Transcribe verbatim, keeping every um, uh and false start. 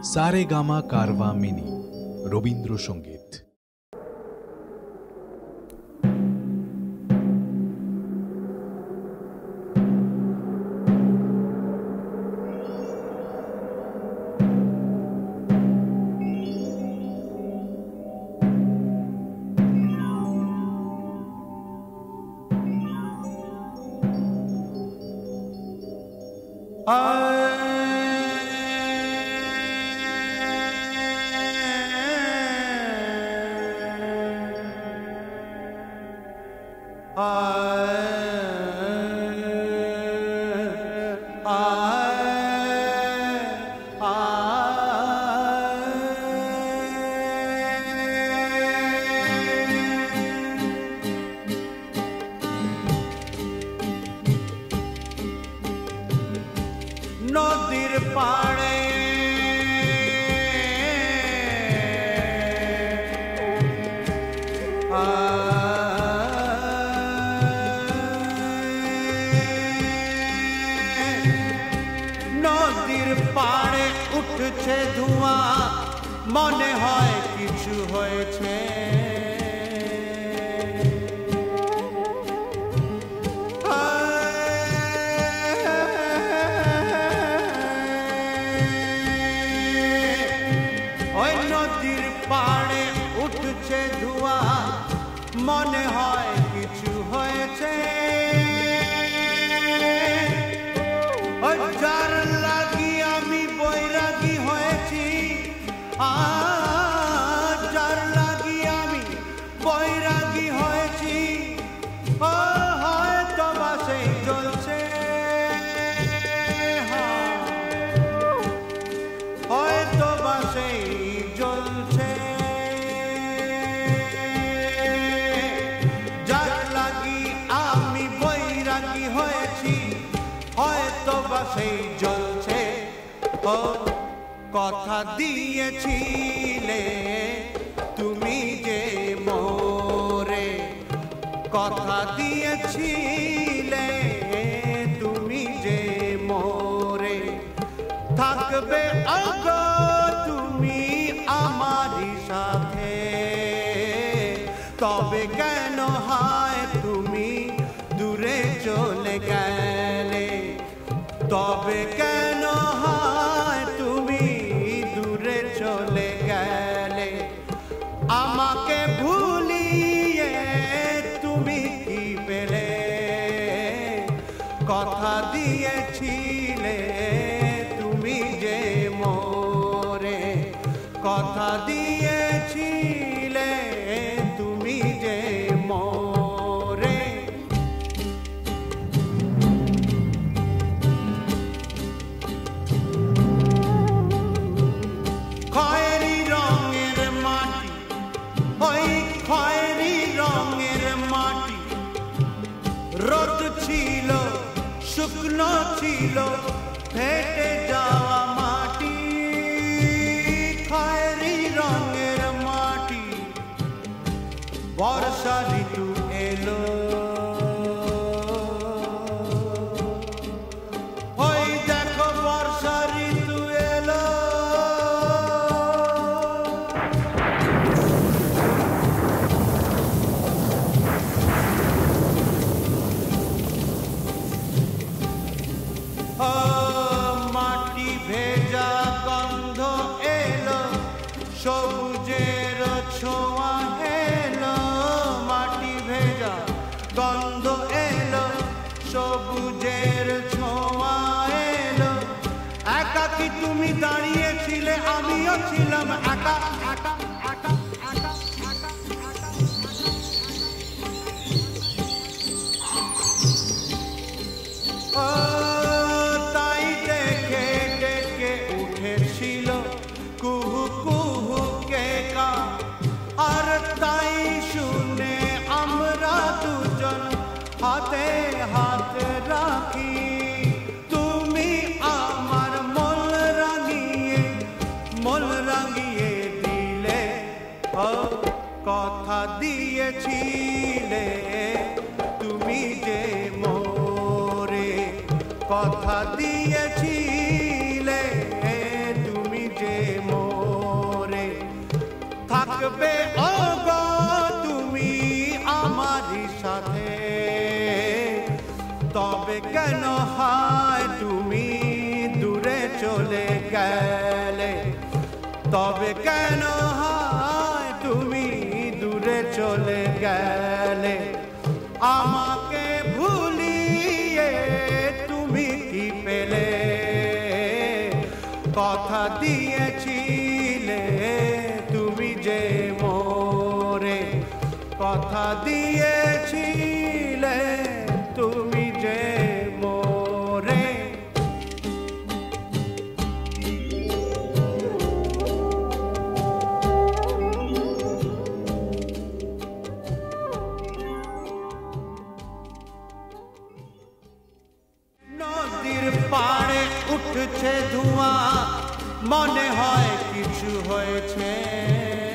Saregama Carvaan mini Rabindrasangeet. নদীর পাড়ে নদীর পাড়ে উঠছে ধোঁয়া, মনে হয় কিছু হয়েছে। নদীর পাড়ে উঠছে ধোঁয়া, মনে হয় কিছু হয়েছে। যার লাগি আমি বৈরাগী হয়েছি, আর যার লাগি আমি বৈরাগী হয়েছি, ও হয়তো বা সেই জ্বলছে, হয়তো বা সেই জ্বলছে। যার লাগি আমি বৈরাগী হয়েছি, হয়তো বা সেই জ্বলছে। ও কথা দিয়েছিলে তুমি যে মোরে, কথা দিয়েছিলে তুমি যে মোরে, থাকবে আগো তুমি আমারই সাথে। তবে কেন হায় তুমি দূরে চলে গেলে, তবে কেন হায় তুমি দূরে চলে গেলে। আমাকে ভুলিয়ে তুমি কি পেলে, কথা দিয়েছিলে তুমি যে মোরে, কথা দিয়েছিলে তুমি যে মোরে। খয়েরি রঙের মাটি, ওই খয়েরি রঙের মাটি, রোদ ছিল শুকনো ছিল ফেটে যাওয়া মাটি। খয়েরি রঙের মাটি, বর্ষা ঋতু এলো, ওই দেখো বর্ষা ঋতু এলো। মাটি ভেজা গন্ধ এলো, সবুজের ছোঁয়া এলো। মাটি ভেজা গন্ধ এলো, সবুজের ছোঁয়া এলো। একাকী তুমি দাঁড়িয়েছিলে, আমিও ছিলাম একা একা একা একা একা একা। তাই দেখে ডেকে উঠেছিল কুহু কুহু কে কা, আর তাই শুনে আমরা দুজন হাতে হাত রাখি। তুমি আমার মন রাঙিয়ে মন রাঙিয়ে দিলে, ও কথা দিয়েছিলে তুমি যে মোরে, কথা দিয়েছিলে তুমি যে থাকবে ওগো তুমি আমারই সাথে, তবে কেন হায় তুমি দূরে চলে গেলে, তবে কেন হায় তুমি দূরে চলে গেলে, আমাকে ভুলিয়ে তুমি কি পেলে, কথা দিয়েছিলে তুমি যে মোরে, কথা দিয়েছিলে তুমি যে মোরে। নদীর পাড়ে উঠছে ধোঁয়া, মনে হয় কিছু হয়েছে।